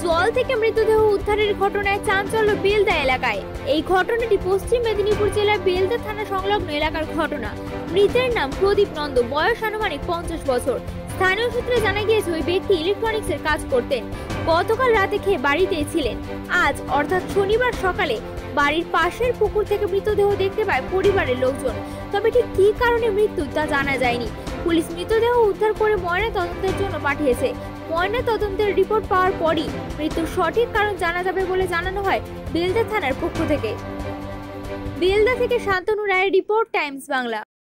জল থেকে মৃতদেহ উদ্ধারের ঘটনায় চাঞ্চল্য বেলদা এলাকায়। এই ঘটনাটি পশ্চিম মেদিনীপুর জেলার বেলদা থানা সংলগ্ন এলাকার ঘটনা। মৃতের নাম প্রদীপ নন্দ, বয়স আনুমানিক 50 বছর। স্থানীয় সূত্রে জানা গিয়েছে ওই ব্যক্তি ইলেকট্রনিক্সের কাজ করতেন। গতকাল রাতে খেয়ে বাড়িতেই ছিলেন। আজ অর্থাৎ শনিবার সকালে বাড়ির পাশের পুকুর থেকে মৃতদেহ দেখতে পায় পরিবারের লোকজন। তবে ঠিক কী কারণে মৃত্যু তা জানা যায়নি। পুলিশ মৃতদেহ উদ্ধার করে ময়না তদন্তের জন্য পাঠিয়েছে। ময়না তদন্তের রিপোর্ট পাওয়ার পরই মৃত্যুর সঠিক কারণ জানা যাবে বলে জানানো হয় বেলদা থানার পক্ষ থেকে। বেলদা থেকে শান্তনু রায়ের রিপোর্ট, টাইমস বাংলা।